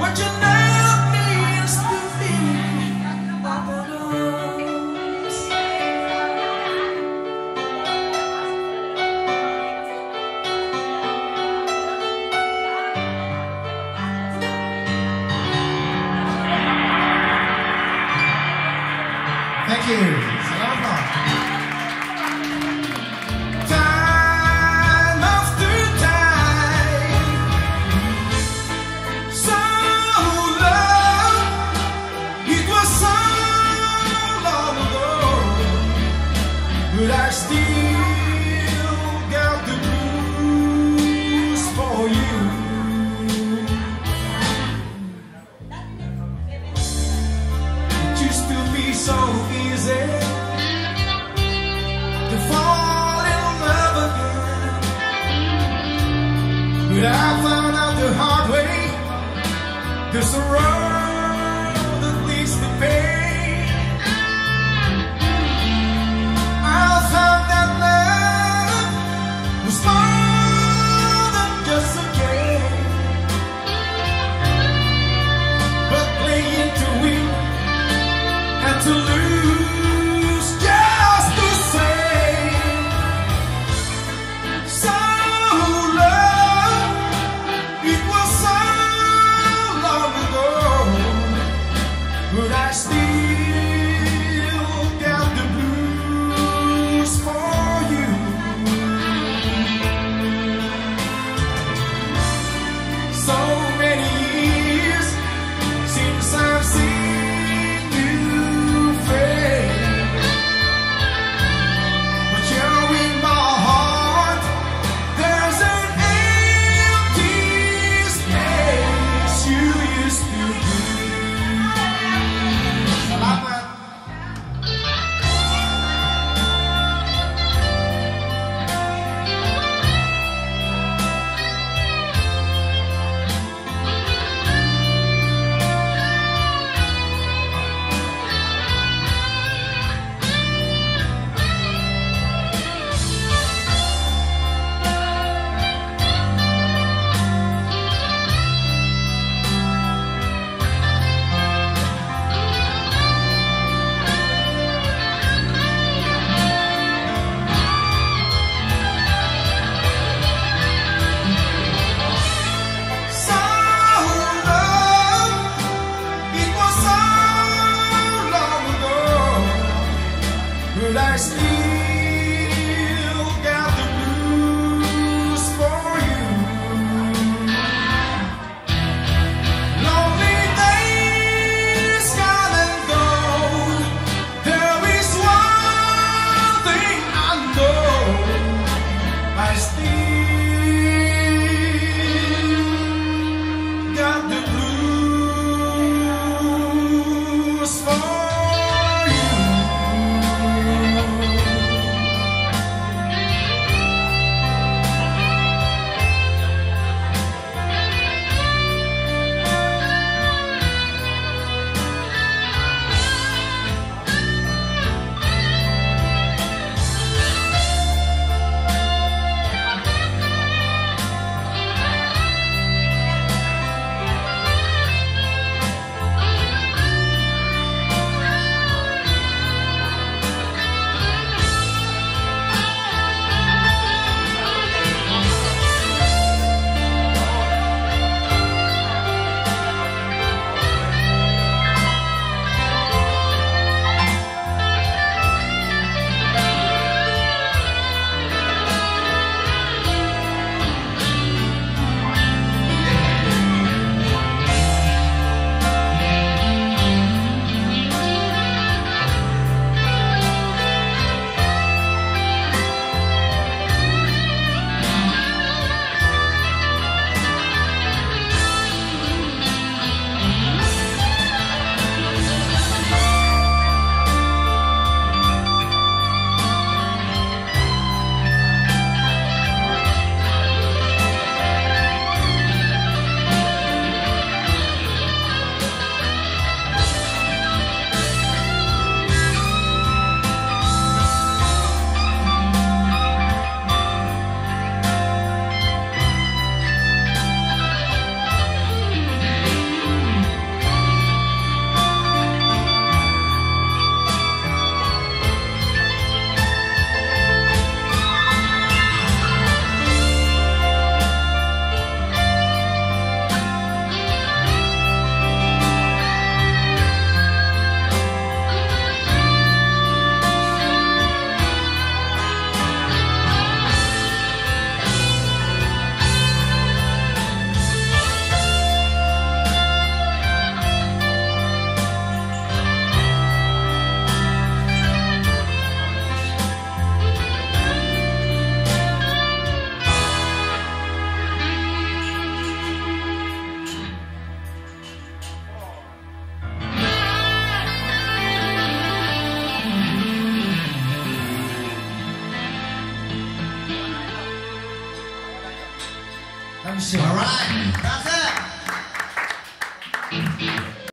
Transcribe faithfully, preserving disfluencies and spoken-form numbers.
what your love means to me. Papa knows. Thank you. Salamat. Time after time, so long, it was so long ago, but I still got the blues for you. It used to be so easy to fall in love again, but I found out the hard way. There's a road that leads to pain. I found that love was more than just a game, but playing to win and to lose just the same. So long, it was so long ago, 感谢。 All right，感谢。